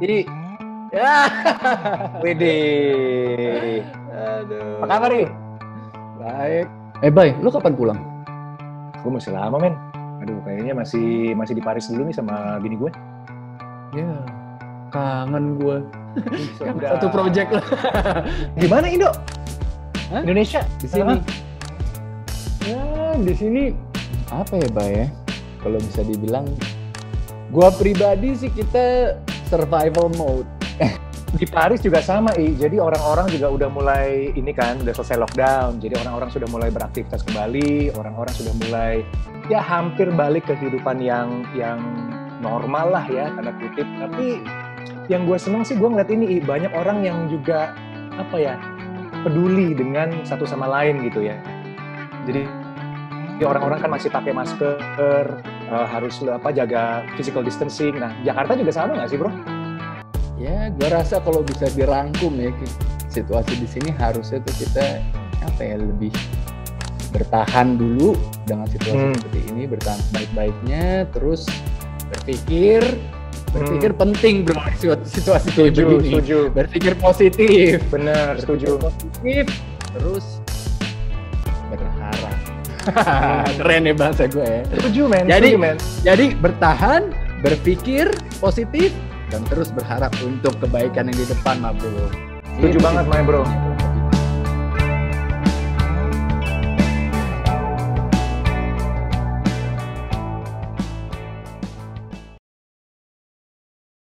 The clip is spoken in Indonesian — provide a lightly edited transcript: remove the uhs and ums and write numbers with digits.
I, ya, Widih. aduh. Apa kabar, Ri? Baik. Bay, lu kapan pulang? Gue masih lama, men. Aduh, kayaknya masih di Paris dulu nih sama bini gue. Ya, kangen gue. Udah. Satu project lah. Gimana Indo? Hah? Indonesia? Di sini. Hah? Ya, di sini apa ya, Bay ya? Kalau bisa dibilang, gua pribadi sih kita survival mode. Di Paris juga sama, Jadi orang-orang juga udah mulai ini kan, udah selesai lockdown. Jadi orang-orang sudah mulai beraktivitas kembali, orang-orang sudah mulai ya hampir balik ke kehidupan yang normal lah ya, tanda kutip. Tapi yang gue seneng sih gue ngeliat ini, banyak orang yang juga apa ya, peduli dengan satu sama lain gitu ya. Jadi orang-orang kan masih pakai masker, harus jaga physical distancing. Nah, Jakarta juga sama nggak sih, bro? Ya, gua rasa kalau bisa dirangkum ya situasi di sini harusnya tuh kita lebih bertahan dulu dengan situasi seperti ini, bertahan baik-baiknya, terus berpikir penting, bro, situasi kayak begini. Setuju. Berpikir positif. Bener, setuju. Positif, terus berharap. Keren ya bahasa gue ya. Setuju, men. Jadi bertahan, berpikir positif, dan terus berharap untuk kebaikan yang di depan, bro. Setuju banget, my bro.